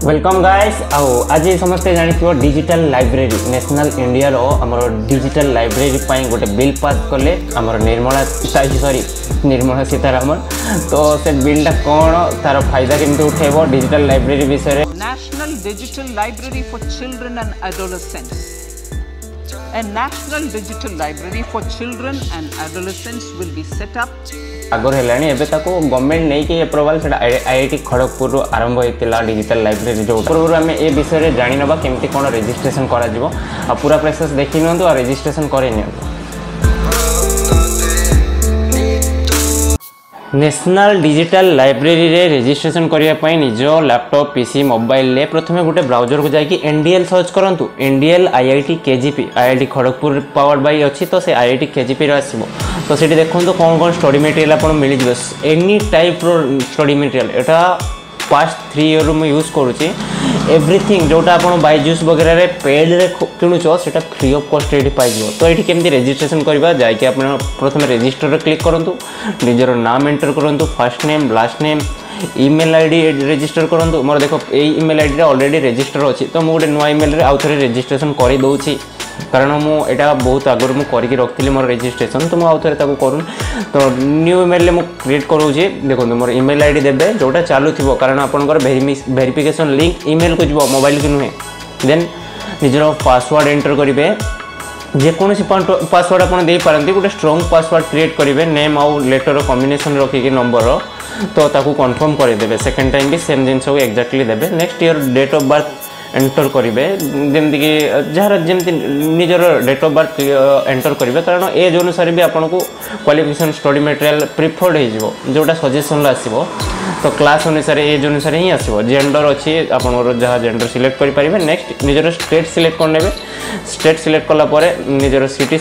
Welcome guys आओ आज समस्ते जानिथिबो डिजिटल लाइब्रेरी नेशनल इंडिया रो हमर डिजिटल लाइब्रेरी पई गोटे बिल पास करले हमर निर्मला सीतारामन तो से बिलटा कोन तार फायदा केमते उठेबो डिजिटल लाइब्रेरी विषय National Digital Library for Children and Adolescents. A National Digital Library for Children and Adolescents will be set up. आगर हेलानी एबे ताको गवर्नमेंट नै कि अप्रूवल सेटा आईआईटी खड़गपुर रो आरंभ होइतिला डिजिटल लाइब्रेरी जो पूर्व आमे ए विषय रे जानि नबा केमति कोन रजिस्ट्रेशन करा जिवो आ पूरा प्रोसेस देखि नंतु आ रजिस्ट्रेशन करे नियंतु। नेशनल डिजिटल लाइब्रेरी रे रजिस्ट्रेशन करिया पई निजो लैपटॉप पीसी मोबाइल ले प्रथमे गोटे ब्राउजर को जाय कि एनडीएल सर्च करंतु NDL IIT KGP IIT Kharagpur powered by अछि तो से आईआईटी केजीपी रे आसीबो तो सेठी देखंतु कोन कोन स्टडी मटेरियल आपन मिलि जिवो एनी टाइप रो स्टडी मटेरियल एटा पास्ट 3 इयर में यूज करूची एवरीथिंग जोटा आपन बायजूस वगैरह रे पेड रे किनुचो सेटा फ्री ऑफ कॉस्ट रेडी पाइ जिवो तो एठी केमति रजिस्ट्रेशन करबा जाय कि आपन प्रथमे रजिस्टर रे क्लिक करंतु निजरो नाम एंटर करंतु first name last name email ID register करंतु मोर देखो ए ईमेल आईडी रे ऑलरेडी रजिस्टर अछि तो मु गोटे नुवा ईमेल रे आउथरे रजिस्ट्रेशन करि दउची कारण मु एटा बहुत आगर मु करिक रखथिली मोर रजिस्ट्रेशन तो मु आउथरे ताको करूँ तो न्यू ईमेल ले मु क्रिएट करूची देखो मोर ईमेल आईडी देबे जोटा चालू थिबो कारण आपनकर वेरिफिकेशन लिंक ईमेल को जिवो मोबाइल के नुहे देन निजरो पासवर्ड एंटर करिवे जे कोनसी पासवर्ड आपन देई पारंती गोटे स्ट्रांग पासवर्ड क्रिएट करिवे नेम आउ लेटर कॉम्बिनेशन रखि के नंबर तो ताकू कंफर्म कर देबे सेकंड टाइम भी सेम जिंस को एग्जैक्टली देबे next year date of birth enter करिवे जेमति कि जहार जेमति निजर डेट ऑफ बर्थ एंटर करिवे कारण एज अनुसार भी आपन को क्वालिफिकेशन स्टडी मटेरियल प्रिफर्ड हे जिवो जोटा सजेशन ला आसीबो तो क्लास अनुसार एज अनुसार ही आसीबो जेंडर अछि आपन जहा जेंडर सिलेक्ट करि परिबे नेक्स्ट निजर स्टेट सिलेक्ट कर नेबे स्टेट सिलेक्ट कला परे निजर सिटी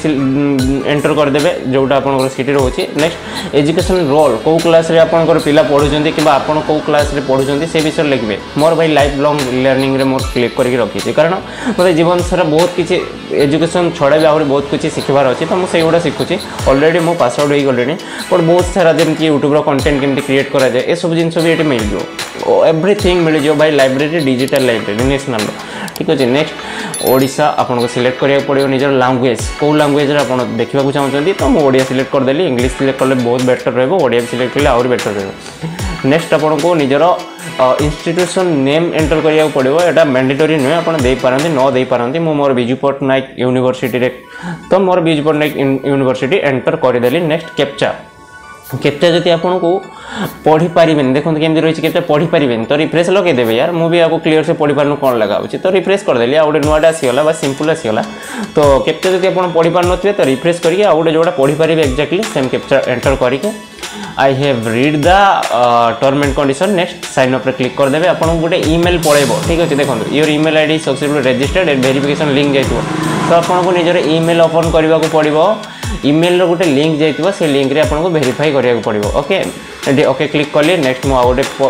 एंटर कर देबे जोटा आपन सिटी रहउछि नेक्स्ट एजुकेशन रोल को क्लास रे आपन पिला पढुचंती कि आपन को क्लास रे पढुचंती से विषय लिखबे मोर भाई लाइफ लॉन्ग लर्निंग रे मोर क्लिक करके रखी कारण मतलब जीवन सारा बहुत किसी एजुकेशन छड़ा भी आहरी बहुत कुछ शिखबार अच्छी तो मुझे गुड़ा शिखुची ऑलरेडी मो पास आउट हो गले बट बहुत सारा जमी यूट्यूब कंटेंट केमती क्रिएट करा जाए ये सब जिन भी ये मिल जाओ एवरीथिंग मिल जाओ भाई लाइब्रेरी डिजिटल लाइब्रेरी नेशनल ठीक अच्छे नेक्स्ट ओडिशा आपको सिलेक्ट करा पड़ो निजर लैंग्वेज कौ लैंग्वेज आप देखा चाहते तो मुझे ओडिया सिलेक्ट करदेली इंग्लिश सिलेक्ट कले बहुत बेटर रहा ओडिया सिलेक्ट कले आहरी बेटर रहा नेक्स्ट आपको निजर इंस्टीट्यूशन नेम एंटर करिया पड़ो एटा मैंडेटरी नुहे आप दे पारंती न दे पारंती मो मोर बिजू पट्टनायक यूनिवर्सिटी रे तो मोर बिजू पट्टनायक यूनिवर्सिटी एंटर करदेली नेक्स्ट कैप्चा कैप्चा जदि आपन को पढ़ी पारिबेन देखो केमती रही कैप्चा पढ़ी पारिबेन तो रिफ्रेश लगे देबे यार मु भी आपको क्लियर से पढ़ी पारनु कोन लगा तो रिफ्रेश कर देली आ गोटे नुआटा आसीगला बस सिंपल आसीगला तो कैप्चा जदि आपन पढ़ी पार नथिबे तो रिफ्रेश करिके आ गोटे जोटा पढ़ी पारिबे एक्जेक्टली सेम कैप्चा एंटर करिके I have read the term and condition next sign up रे क्लिक कर देबे आपन गोटे ईमेल पळेबो ठीक अछि देखो your email ID successful registered and verification link जाइतो तो आपन को निजर ईमेल ओपन करबा को पड़िबो ईमेल रो गोटे लिंक जाइतो से लिंक रे आपन को वेरीफाई करिया को पड़िबो ओके एडी ओके क्लिक करली नेक्स्ट मु आ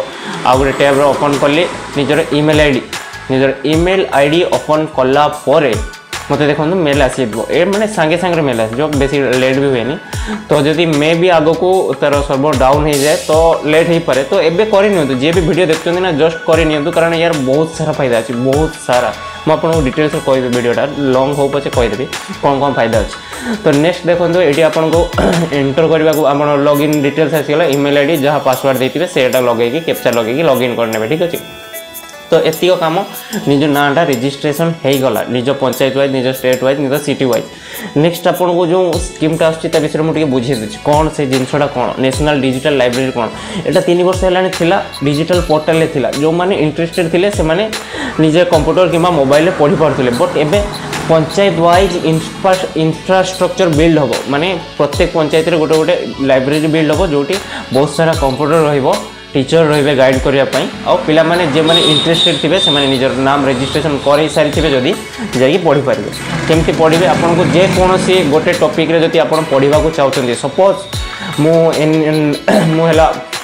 गोटे टैब रो ओपन करली निजर ईमेल आईडी ओपन कला परे मत देखो मेल आसी ए मैंने सांगे सांगे मेल आस जो बेसी लेट भी हुए तो जदि मे भी आग को तार सर्वर डाउन हो जाए तो लेट हो पारे तो एबे करनी जी भी वीडियो देखते ना जस्ट करनी कारण यार बहुत सारा फायदा अच्छी बहुत सारा मुझे डिटेल्स कहदेवी वीडियोटा लॉन्ग हो पचे कहीदेवी कौन कौन फायदा अच्छे तो नेक्स्ट देखो ये आपको एंटर करने को आप लॉगिन डिटेल्स आसीगला ईमेल आईडी जहाँ पासवर्ड देते सेटा लगे कैप्चा लगे लॉगिन करने ठीक अच्छे तो एतिक कम निज नाटा रजिस्ट्रेशन हो गला निज पंचायत वाइज निज स्टेट वाइज निज सिटी वाइज नेक्स्ट आपन को जो स्कीमटा आछी ता विषय मुझे बुझे दूसरी कौन से जिनसटा कौन नेशनल डिजिटल लाइब्रेरी कौन एटा 3 वर्ष है थिला डिजिटल पोर्टाल थिला जो माने इंटरेस्टेड थिले से माने निजे कंप्यूटर किंबा मोबाइल रे पढ़ी पारथिले बट एबे पंचायत वाइज इंफ्रास्ट्रक्चर बिल्ड हम माने प्रत्येक पंचायत रे गोटे गोटे लाइब्रेरी बिल्ड हम जोटी बहुत सारा कंप्यूटर रहिबो टीचर रही गाइड करने पिला माने जे माने इंटरेस्टेड थे से निजर नाम रजिस्ट्रेशन कर सारी थे जदि जाकि पढ़ी पारे केमती पढ़े आपन को जेकोसी गोटे टॉपिक रे जदि आपन पढ़ा चाहते सपोज मुला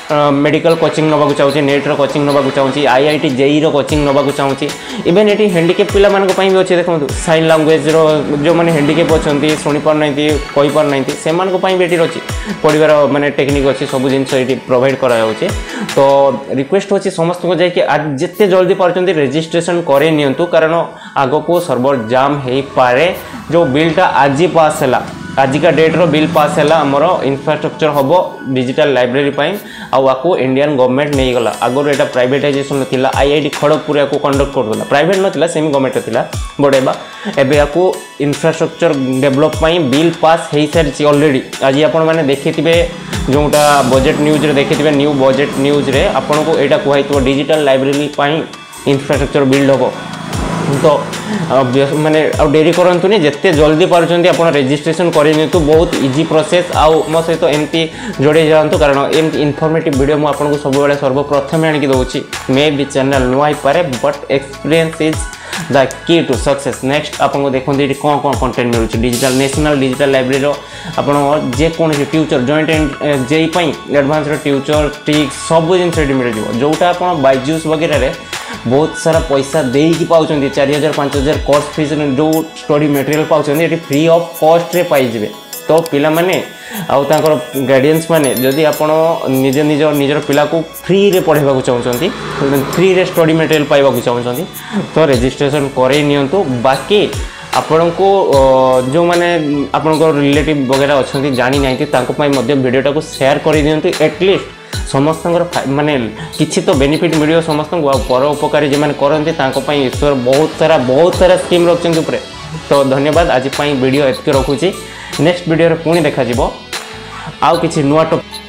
मेडिकल कोचिंग नबाक चाहूँगी नेट्र कोचिंग नबाक चाहूँगी आईआईटी जेई रो कोचिंग नबाक चाहूँगी इवेन ये हैंडिकेप पिला भी अच्छे देखो साइन लैंग्वेज जो मैंने हैंडिकेप अच्छा शुणी पारना कही पारना से भी अच्छी पढ़ार माने टेक्निक अच्छी सब जिनस ये प्रोवाइड कराऊँचे तो रिक्वेस्ट होची समस्त को जाकि आज जिते जल्दी पार्टी रेजिस्ट्रेशन करे नियंतु कारण आग को सर्वर जाम हो पारे जो बिलटा आज पास है आजिका डेट रो बिल पास है आमर इंफ्रास्ट्रक्चर हम डिजिटल लाइब्रेरी आपको इंडियन गवर्नमेंट नहीं गला आगुरी यहाँ प्राइवेटाइजेशन थिला आईआईटी खड़गपुर या कंडक्ट करला प्राइवेट नाला सेमी गवर्नमेंट थिला बट एबे आपको इंफ्रास्ट्रक्चर डेवलप बिल पास हो सारी ऑलरेडी आज आपण मैंने देखिए जोटा बजेट न्यूज रे देखिए न्यू बजेट न्यूज रे आपन को यहाँ कहु डिजिटल लाइब्रेरी इंफ्रास्ट्रक्चर बिल्ड हम तो माने डेरी करतुनि जिते जल्दी पार्टी आप रेजिस्ट्रेशन करें बहुत इजी प्रोसेस आउ मो सहित एमती जोड़े जातु कारण एमती इनफॉर्मेटिव वीडियो मुझे आपको सब सर्वप्रथम आणिक दूसरी मे भी चैनल नुआ पारे but experience is the key to success next आपको देखते ये कौन कौन कंटेंट मिलूँ डिजिटल नेशनल डिजिटल लाइब्रेरी आप जेकोसी ट्यूचर जॉइंट एंड जेई एडवांस ट्यूचर ट्रिक्स सब जिन मिल जोटा आप बायजूस वगैरह बहुत सारा पैसा देकी पाँच 4000 5000 कोर्स फीस जो स्टडी मटेरियल पाँच फ्री ऑफ कॉस्ट रे पाइबे तो पिला माने गार्डियंस माने जदि आपण निज निज निजर पिला को फ्री रे पढ़ाइबा चाहते फ्री रे स्टडी मटेरियल पाइबा चाहते तो रेजिस्ट्रेशन करे नियंतु बाकी आपण को जो माने आपण रिलेटिव वगैरह अच्छा जानी ना वीडियोटा को शेयर कर दिंतु एटलिस्ट समस्त माने किसी तो बेनिफिट मिल समस्त पर उपकारी जो मैंने करते ईश्वर बहुत सारा स्कीम रखते ऊपर तो धन्यवाद आज वीडियो एत रखुची नेक्स्ट वीडियो पुणी देखा आउ किसी नुआ टॉपिक